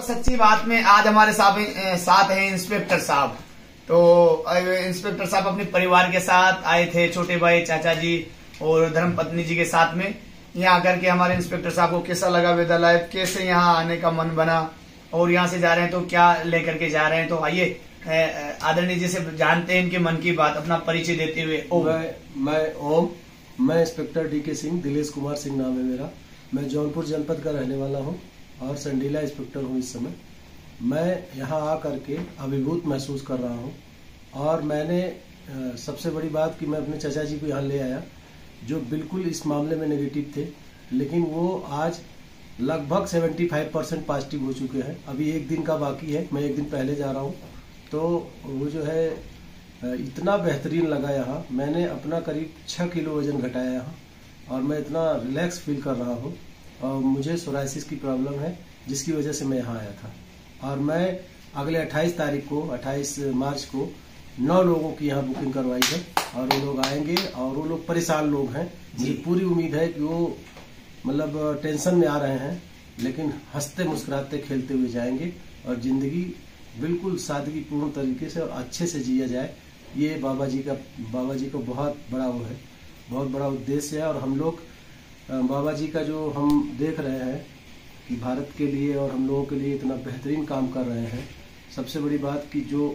सच्ची बात में आज हमारे साथ हैं इंस्पेक्टर साहब। तो इंस्पेक्टर साहब अपने परिवार के साथ आए थे, छोटे भाई, चाचा जी और धर्मपत्नी जी के साथ में। यहाँ आकर के हमारे इंस्पेक्टर साहब को कैसा लगा वेदर लाइफ, कैसे यहाँ आने का मन बना और यहाँ से जा रहे हैं तो क्या लेकर के जा रहे हैं। तो आइए आदरणीय जी से जानते हैं इनके मन की बात, अपना परिचय देते हुए। मैं इंस्पेक्टर डीके सिंह, दिलेश कुमार सिंह नाम है मेरा। मैं जौनपुर जनपद का रहने वाला हूँ और संडीला इंस्पेक्टर हूँ इस समय। मैं यहाँ आकर के अभिभूत महसूस कर रहा हूँ और मैंने सबसे बड़ी बात कि मैं अपने चाचा जी को यहाँ ले आया जो बिल्कुल इस मामले में नेगेटिव थे, लेकिन वो आज लगभग 75% पॉजिटिव हो चुके हैं। अभी एक दिन का बाकी है, मैं एक दिन पहले जा रहा हूँ। तो वो जो है इतना बेहतरीन लगा यहाँ। मैंने अपना करीब 6 किलो वजन घटाया यहाँ और मैं इतना रिलैक्स फील कर रहा हूँ। और मुझे सोराइसिस की प्रॉब्लम है जिसकी वजह से मैं यहाँ आया था। और मैं अगले 28 मार्च को 9 लोगों की यहाँ बुकिंग करवाई है और वो लोग आएंगे और वो लोग परेशान लोग हैं। मुझे पूरी उम्मीद है कि वो मतलब टेंशन में आ रहे हैं लेकिन हंसते मुस्कुराते खेलते हुए जाएंगे और जिंदगी बिल्कुल सादगी पूर्ण तरीके से और अच्छे से जिया जाए। ये बाबा जी का बहुत बड़ा वो है, बहुत बड़ा उद्देश्य है। और हम लोग बाबा जी का जो हम देख रहे हैं कि भारत के लिए और हम लोगों के लिए इतना बेहतरीन काम कर रहे हैं। सबसे बड़ी बात कि जो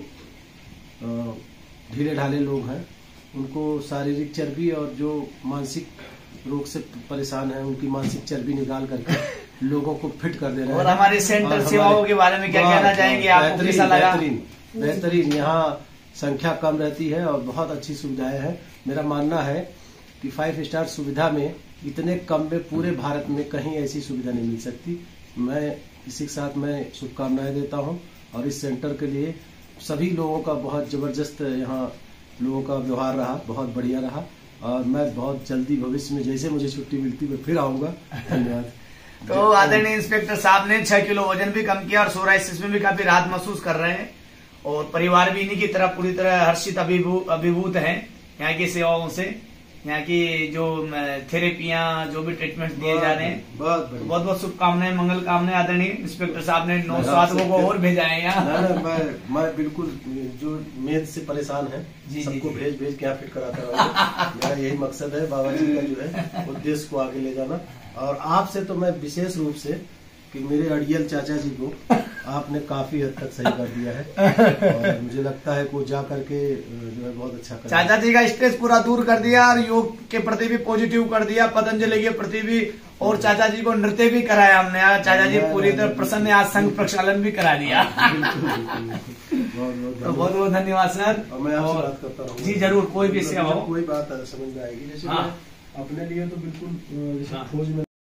ढीले ढाले लोग हैं उनको शारीरिक चर्बी और जो मानसिक रोग से परेशान है उनकी मानसिक चर्बी निकाल करके लोगों को फिट कर दे रहे हैं। और हमारे सेंटर सेवाओं के बारे में क्या कहना चाहेंगे आपको, कैसा लगा? बेहतरीन। यहाँ संख्या कम रहती है और बहुत अच्छी सुविधाएं हैं। मेरा मानना है कि 5 स्टार सुविधा में इतने कम में पूरे भारत में कहीं ऐसी सुविधा नहीं मिल सकती। मैं इसी के साथ मैं शुभकामनाएं देता हूं और इस सेंटर के लिए सभी लोगों का बहुत जबरदस्त यहाँ लोगों का व्यवहार रहा, बहुत बढ़िया रहा। और मैं बहुत जल्दी भविष्य में जैसे मुझे छुट्टी मिलती मैं फिर आऊंगा। धन्यवाद। तो आदरणीय इंस्पेक्टर साहब ने 6 किलो वजन भी कम किया और सोराइसिस में भी काफी राहत महसूस कर रहे हैं और परिवार भी इन्हीं की तरफ पूरी तरह हर्षित अभिभूत हैं यहाँ की सेवाओं से। यहाँ की जो थेरेपियां, जो भी ट्रीटमेंट दिए जा रहे हैं, बहुत बहुत शुभकामनाएं, मंगल कामनाएं। आदरणीय इंस्पेक्टर साहब ने 9 साधकों को और भेजा है यहाँ। मैं बिल्कुल जो मेद से परेशान है सबको भेज के यहाँ फिट कराता रहूंगा। मेरा यही मकसद है, बाबा जी का जो है उद्देश्य को आगे ले जाना। और आपसे तो मैं विशेष रूप से कि मेरे अड़ियल चाचा जी को आपने काफी हद तक सही कर दिया है और मुझे लगता है कि जा करके जो है बहुत अच्छा कर। चाचा जी का स्ट्रेस पूरा दूर कर दिया और योग के प्रति भी पॉजिटिव कर दिया, पतंजलि के प्रति भी। और चाचा जी को नृत्य भी कराया हमने। चाचा जी पूरी तरह प्रसन्न, आज संघ प्रक्षालन भी करा दिया। बहुत बहुत धन्यवाद सर। मैं आपसे बात करता रहूँगा। जी जरूर, कोई भी सेवा हो, कोई बात समझ में आएगी। जैसे अपने लिए तो बिल्कुल खोज में